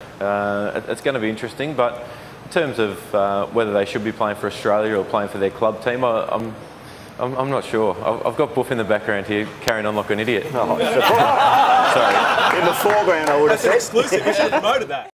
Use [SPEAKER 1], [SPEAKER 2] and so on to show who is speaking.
[SPEAKER 1] It's going to be interesting, but in terms of whether they should be playing for Australia or playing for their club team, I'm not sure. I've got Buff in the background here, carrying on like an idiot.
[SPEAKER 2] Oh,
[SPEAKER 1] sorry.
[SPEAKER 2] in the foreground, I would have said.
[SPEAKER 3] That's exclusive. We should have promoted that.